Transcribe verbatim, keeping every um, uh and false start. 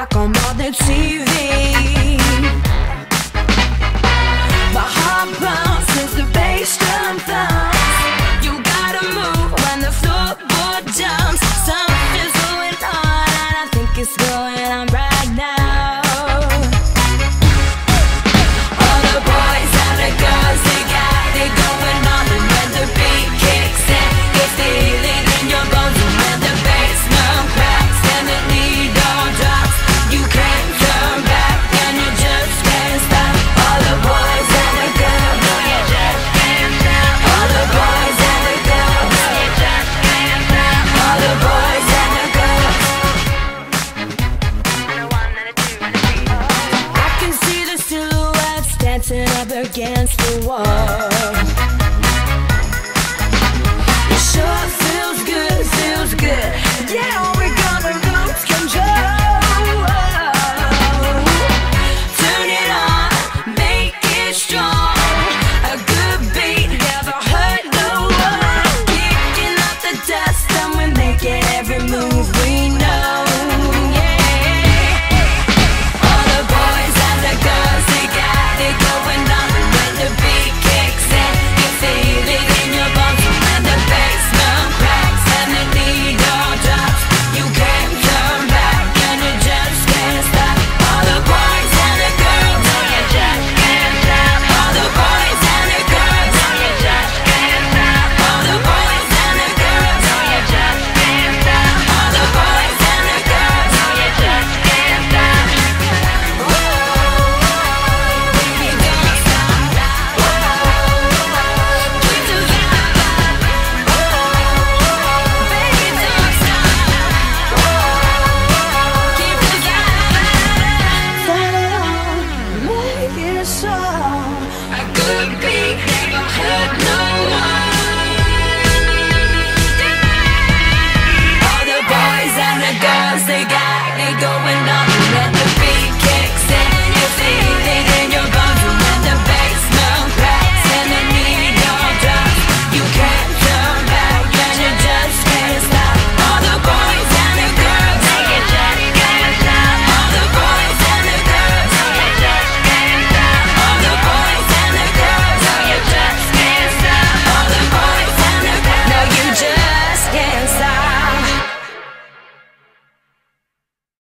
like I'm on the T V. My heart bounces, the bass drum thumps. You gotta move when the floorboard jumps. Something's going on and I think it's going on right now. All the boys and the girls, they got it going on. And when the beat kicks in, it's the healing in your bones. And when the bass drum cracks and the needle drops, you can't turn back and you just can't stop. All the boys and the girls, no, you just can't stop. All the boys and the girls, you just can't stop. All the boys and the girls. I can see the silhouettes dancing up against the wall. It sure feels good, feels good. Yeah, we're gonna lose control. Turn it on, make it strong. A good beat never hurt no one. Kicking up the dust and we're making every move we